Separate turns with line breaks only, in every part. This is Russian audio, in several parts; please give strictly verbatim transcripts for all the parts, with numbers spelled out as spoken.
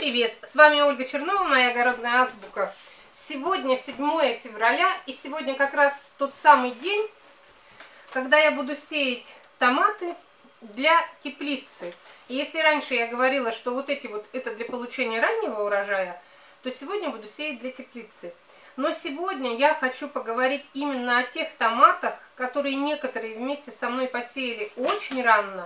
привет! С вами Ольга Чернова, моя огородная азбука. Сегодня седьмое февраля, и сегодня как раз тот самый день, когда я буду сеять томаты для теплицы. И если раньше я говорила, что вот эти вот это для получения раннего урожая, то сегодня буду сеять для теплицы. Но сегодня я хочу поговорить именно о тех томатах, которые некоторые вместе со мной посеяли очень рано.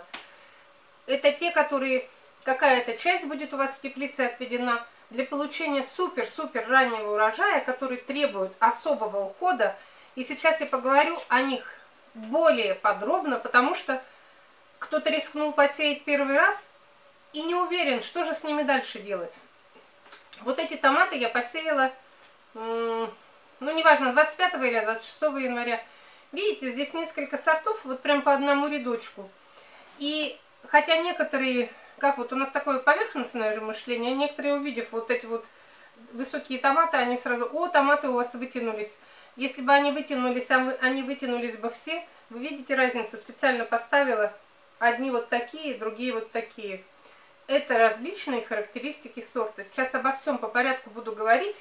Это те, которые... Какая-то часть будет у вас в теплице отведена для получения супер-супер раннего урожая, который требует особого ухода. И сейчас я поговорю о них более подробно, потому что кто-то рискнул посеять первый раз и не уверен, что же с ними дальше делать. Вот эти томаты я посеяла, ну неважно, двадцать пятого или двадцать шестого января. Видите, здесь несколько сортов, вот прям по одному рядочку. И хотя некоторые... Как вот у нас такое поверхностное же мышление, некоторые, увидев вот эти вот высокие томаты, они сразу: о, томаты у вас вытянулись. Если бы они вытянулись, они вытянулись бы все. Вы видите разницу? Специально поставила одни вот такие, другие вот такие. Это различные характеристики сорта. Сейчас обо всем по порядку буду говорить.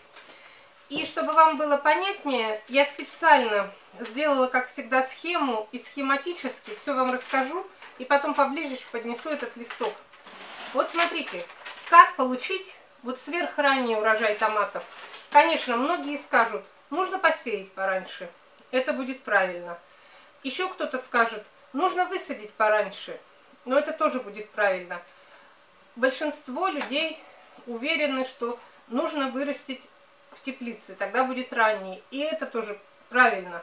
И чтобы вам было понятнее, я специально сделала, как всегда, схему, и схематически все вам расскажу, и потом поближе поднесу этот листок. Вот смотрите, как получить вот сверхранний урожай томатов. Конечно, многие скажут, нужно посеять пораньше, это будет правильно. Еще кто-то скажет, нужно высадить пораньше, но это тоже будет правильно. Большинство людей уверены, что нужно вырастить в теплице, тогда будет ранний, и это тоже правильно.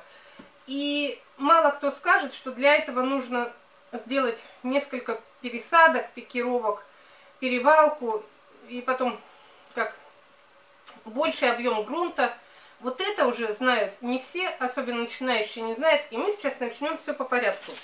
И мало кто скажет, что для этого нужно сделать несколько пересадок, пикировок, перевалку и потом как больший объем грунта. Вот это уже знают не все, особенно начинающие не знают, и мы сейчас начнем все по порядку.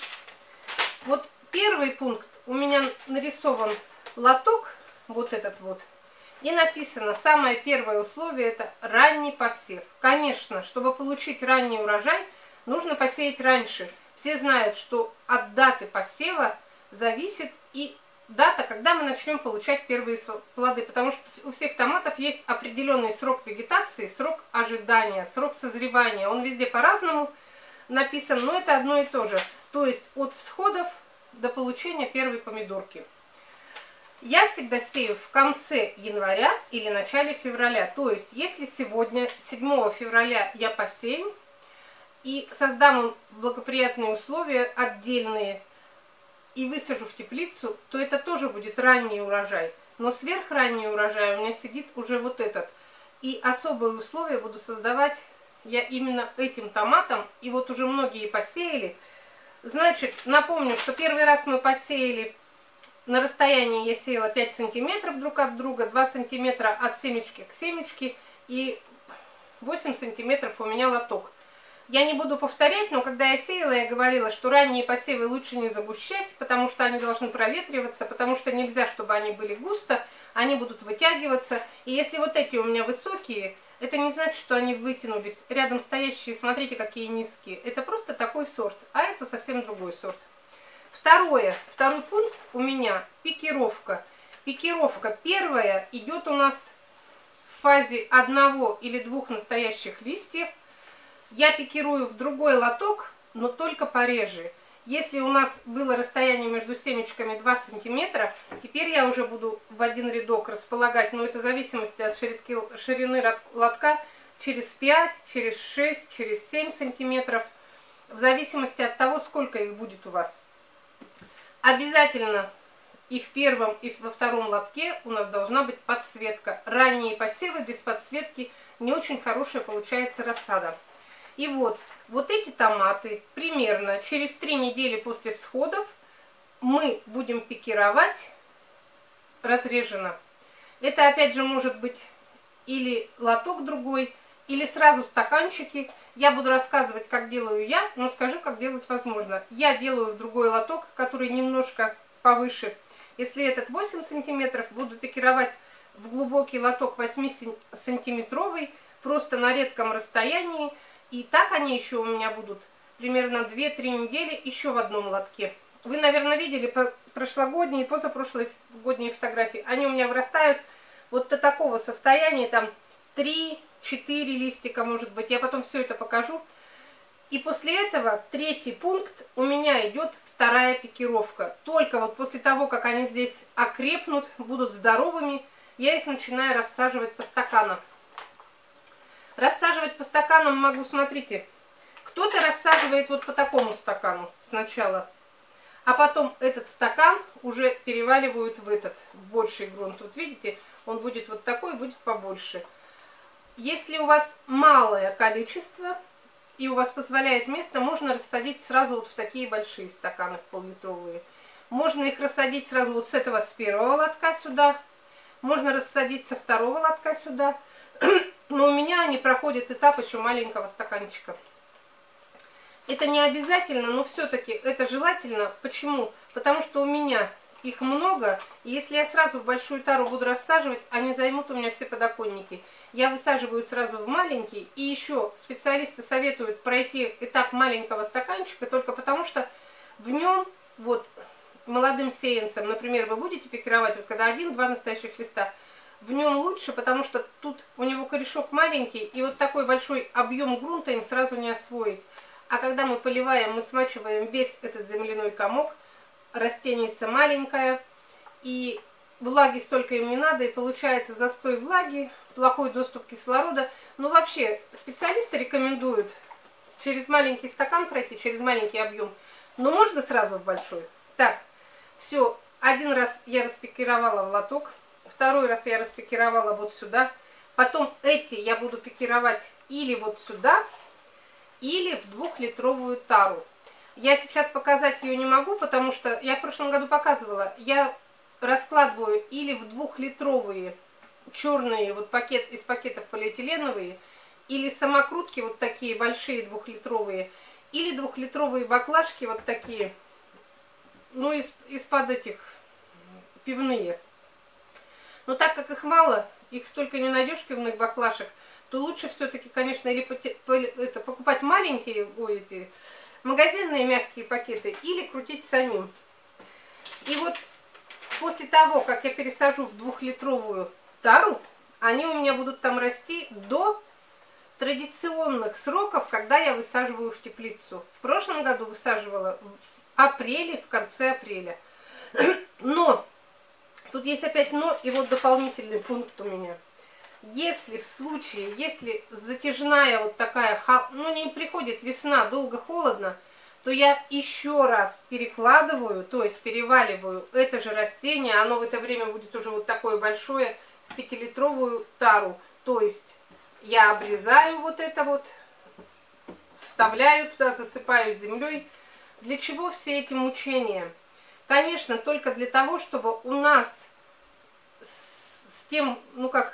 Вот первый пункт, у меня нарисован лоток, вот этот вот, и написано, самое первое условие — это ранний посев. Конечно, чтобы получить ранний урожай, нужно посеять раньше. Все знают, что от даты посева зависит и дата, когда мы начнем получать первые плоды, потому что у всех томатов есть определенный срок вегетации, срок ожидания, срок созревания. Он везде по-разному написан, но это одно и то же. То есть от всходов до получения первой помидорки. Я всегда сею в конце января или начале февраля. То есть если сегодня, седьмого февраля, я посею и создам им благоприятные условия отдельные, и высажу в теплицу, то это тоже будет ранний урожай. Но сверхранний урожай у меня сидит уже вот этот. И особые условия буду создавать я именно этим томатом. И вот уже многие посеяли. Значит, напомню, что первый раз мы посеяли на расстоянии, я сеяла пять сантиметров друг от друга, два сантиметра от семечки к семечке и восемь сантиметров у меня лоток. Я не буду повторять, но когда я сеяла, я говорила, что ранние посевы лучше не загущать, потому что они должны проветриваться, потому что нельзя, чтобы они были густо, они будут вытягиваться. И если вот эти у меня высокие, это не значит, что они вытянулись. Рядом стоящие, смотрите, какие низкие. Это просто такой сорт, а это совсем другой сорт. Второе, второй пункт у меня пикировка. Пикировка первая идет у нас в фазе одного или двух настоящих листьев. Я пикирую в другой лоток, но только пореже. Если у нас было расстояние между семечками два сантиметра, теперь я уже буду в один рядок располагать, но это в зависимости от ширины лотка, через пять, через шесть, через семь сантиметров, в зависимости от того, сколько их будет у вас. Обязательно и в первом, и во втором лотке у нас должна быть подсветка. Ранние посевы без подсветки не очень хорошая получается рассада. И вот, вот эти томаты примерно через три недели после всходов мы будем пикировать разрежено. Это опять же может быть или лоток другой, или сразу стаканчики. Я буду рассказывать, как делаю я, но скажу, как делать возможно. Я делаю в другой лоток, который немножко повыше. Если этот восемь сантиметров, буду пикировать в глубокий лоток восьмисантиметровый, просто на редком расстоянии. И так они еще у меня будут примерно две-три недели еще в одном лотке. Вы, наверное, видели прошлогодние и позапрошлогодние фотографии. Они у меня вырастают вот до такого состояния, там три-четыре листика, может быть, я потом все это покажу. И после этого третий пункт у меня идет вторая пикировка. Только вот после того, как они здесь окрепнут, будут здоровыми, я их начинаю рассаживать по стаканам. Рассаживать по стаканам могу, смотрите, кто-то рассаживает вот по такому стакану сначала, а потом этот стакан уже переваливают в этот, в больший грунт. Вот видите, он будет вот такой, будет побольше. Если у вас малое количество и у вас позволяет место, можно рассадить сразу вот в такие большие стаканы пол-литровые. Можно их рассадить сразу вот с этого, с первого лотка сюда. Можно рассадить со второго лотка сюда. Но у меня они проходят этап еще маленького стаканчика. Это не обязательно, но все-таки это желательно. Почему? Потому что у меня их много. И если я сразу в большую тару буду рассаживать, они займут у меня все подоконники. Я высаживаю сразу в маленький. И еще специалисты советуют пройти этап маленького стаканчика, только потому что в нем вот молодым сеянцам, например, вы будете пикировать, вот когда один-два настоящих листа, в нем лучше, потому что тут у него корешок маленький, и вот такой большой объем грунта им сразу не освоить. А когда мы поливаем, мы смачиваем весь этот земляной комок, растеница маленькая, и влаги столько им не надо, и получается застой влаги, плохой доступ кислорода. Но вообще специалисты рекомендуют через маленький стакан пройти, через маленький объем, но можно сразу в большой. Так, все, один раз я распикировала в лоток, второй раз я распикировала вот сюда, потом эти я буду пикировать или вот сюда, или в двухлитровую тару. Я сейчас показать ее не могу, потому что я в прошлом году показывала. Я раскладываю или в двухлитровые черные вот пакет из пакетов полиэтиленовые, или самокрутки вот такие большие двухлитровые, или двухлитровые баклажки вот такие, ну из, из-под этих пивные. Но так как их мало, их столько не найдешь пивных баклажек, то лучше все-таки, конечно, или это, покупать маленькие, ой, эти магазинные мягкие пакеты, или крутить самим. И вот после того, как я пересажу в двухлитровую тару, они у меня будут там расти до традиционных сроков, когда я высаживаю в теплицу. В прошлом году высаживала в апреле, в конце апреля. Но, тут есть опять но, и вот дополнительный пункт у меня. Если в случае, если затяжная вот такая, ну не приходит весна, долго холодно, то я еще раз перекладываю, то есть переваливаю это же растение, оно в это время будет уже вот такое большое, в пятилитровую тару. То есть я обрезаю вот это вот, вставляю туда, засыпаю землей. Для чего все эти мучения? Конечно, только для того, чтобы у нас с, с тем, ну как,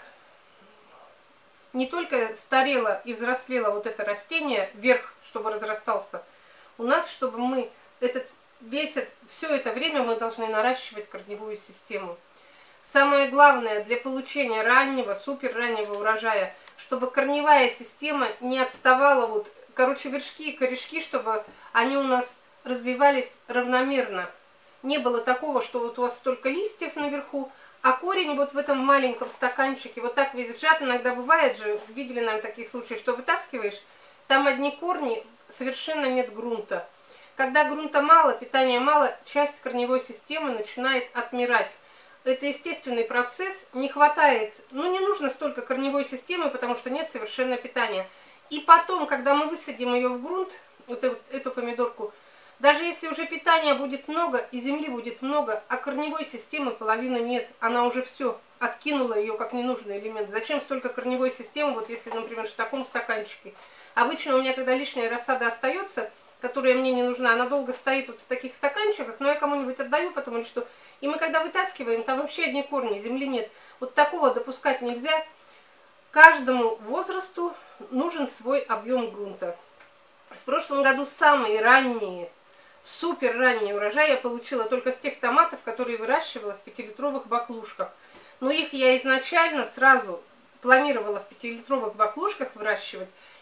не только старело и взрослело вот это растение, вверх, чтобы разрастался, у нас, чтобы мы этот, весь, все это время мы должны наращивать корневую систему. Самое главное для получения раннего, супер раннего урожая, чтобы корневая система не отставала, вот, короче, вершки и корешки, чтобы они у нас развивались равномерно. Не было такого, что вот у вас столько листьев наверху, а корень вот в этом маленьком стаканчике вот так весь сжат. Иногда бывает же, видели, наверное, такие случаи, что вытаскиваешь, там одни корни, совершенно нет грунта. Когда грунта мало, питания мало, часть корневой системы начинает отмирать. Это естественный процесс, не хватает, ну не нужно столько корневой системы, потому что нет совершенно питания. И потом, когда мы высадим ее в грунт, вот эту, эту помидорку, даже если уже питания будет много и земли будет много, а корневой системы половины нет, она уже все откинула ее как ненужный элемент. Зачем столько корневой системы, вот если, например, в таком стаканчике? Обычно у меня, когда лишняя рассада остается, которая мне не нужна, она долго стоит вот в таких стаканчиках, но я кому-нибудь отдаю потом или что. И мы когда вытаскиваем, там вообще одни корни, земли нет. Вот такого допускать нельзя. Каждому возрасту нужен свой объем грунта. В прошлом году самые ранние, супер ранние урожаи я получила только с тех томатов, которые выращивала в пятилитровых баклушках. Но их я изначально сразу планировала в пятилитровых баклушках выращивать.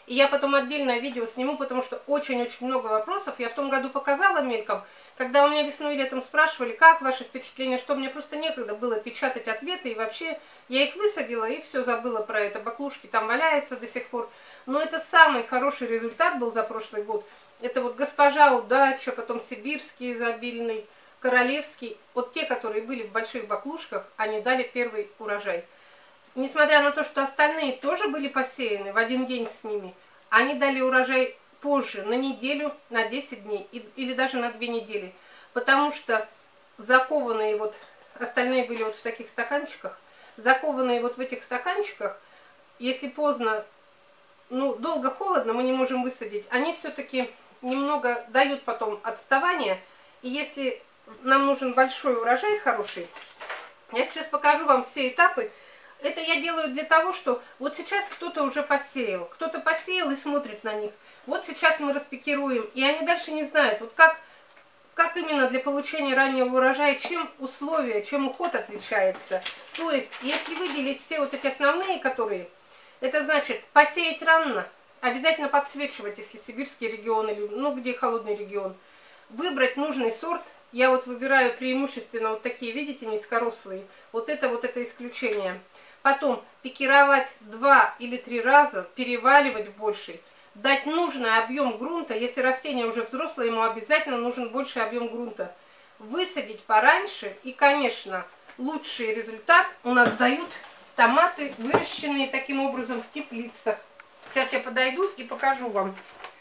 И я потом отдельное видео сниму, потому что очень-очень много вопросов. Я в том году показала мельком, когда у меня весной и летом спрашивали, как ваши впечатления, что мне просто некогда было печатать ответы. И вообще я их высадила и все забыла про это. Баклушки там валяются до сих пор. Но это самый хороший результат был за прошлый год. Это вот госпожа удача, потом сибирский изобильный, королевский. Вот те, которые были в больших баклушках, они дали первый урожай. Несмотря на то, что остальные тоже были посеяны в один день с ними, они дали урожай позже, на неделю, на десять дней или даже на две недели. Потому что закованные вот, остальные были вот в таких стаканчиках, закованные вот в этих стаканчиках, если поздно, ну, долго холодно, мы не можем высадить, они все-таки немного дают потом отставание. И если нам нужен большой урожай хороший, я сейчас покажу вам все этапы. Это я делаю для того, что вот сейчас кто-то уже посеял, кто-то посеял и смотрит на них. Вот сейчас мы распикируем, и они дальше не знают, вот как, как именно для получения раннего урожая, чем условия, чем уход отличается. То есть, если выделить все вот эти основные, которые, это значит посеять рано, обязательно подсвечивать, если сибирский регион или ну где холодный регион, выбрать нужный сорт. Я вот выбираю преимущественно вот такие, видите, низкорослые. Вот это вот это исключение. Потом пикировать два или три раза, переваливать больше, дать нужный объем грунта. Если растение уже взрослое, ему обязательно нужен больший объем грунта. Высадить пораньше, и, конечно, лучший результат у нас дают томаты, выращенные таким образом в теплицах. Сейчас я подойду и покажу вам.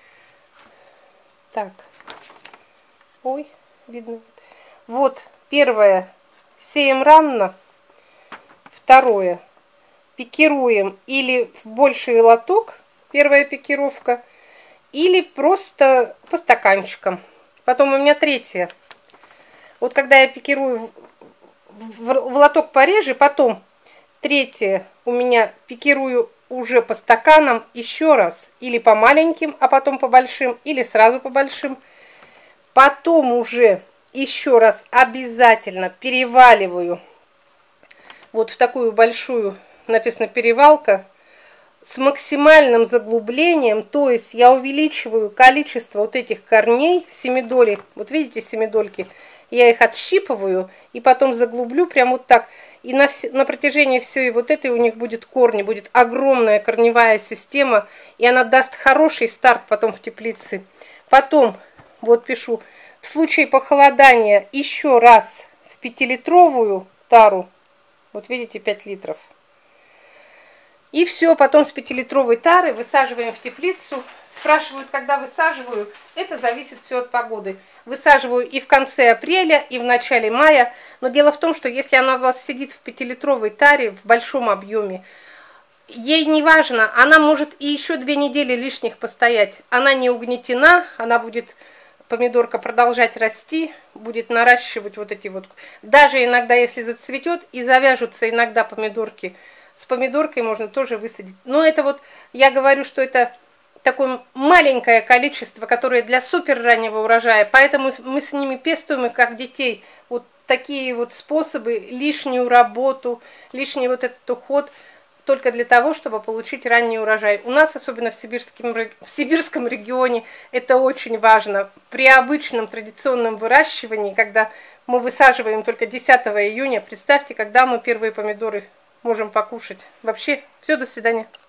Так. Ой, видно. Вот первое. Сеем рано. Второе. Пикируем или в больший лоток, первая пикировка, или просто по стаканчикам. Потом у меня третье. Вот когда я пикирую в, в, в лоток пореже, потом третье у меня пикирую уже по стаканам еще раз. Или по маленьким, а потом по большим, или сразу по большим. Потом уже еще раз обязательно переваливаю вот в такую большую, написано перевалка, с максимальным заглублением, то есть я увеличиваю количество вот этих корней, семидолей, вот видите семидольки, я их отщипываю и потом заглублю прям вот так. И на, на протяжении всей вот этой у них будет корни, будет огромная корневая система, и она даст хороший старт потом в теплице. Потом, вот пишу, в случае похолодания еще раз в пятилитровую тару, вот видите, пять литров. И все, потом с пятилитровой тары высаживаем в теплицу. Спрашивают, когда высаживаю. Это зависит все от погоды. Высаживаю и в конце апреля, и в начале мая. Но дело в том, что если она у вас сидит в пятилитровой таре в большом объеме, ей не важно, она может и еще две недели лишних постоять. Она не угнетена, она будет, помидорка, продолжать расти, будет наращивать вот эти вот. Даже иногда, если зацветет и завяжутся иногда помидорки, с помидоркой можно тоже высадить. Но это вот, я говорю, что это такое маленькое количество, которое для супер раннего урожая. Поэтому мы с ними пестуем их как детей. Вот такие вот способы, лишнюю работу, лишний вот этот уход, только для того, чтобы получить ранний урожай. У нас, особенно в сибирском, в сибирском регионе, это очень важно. При обычном традиционном выращивании, когда мы высаживаем только десятого июня, представьте, когда мы первые помидоры можем покушать. Вообще, все, до свидания.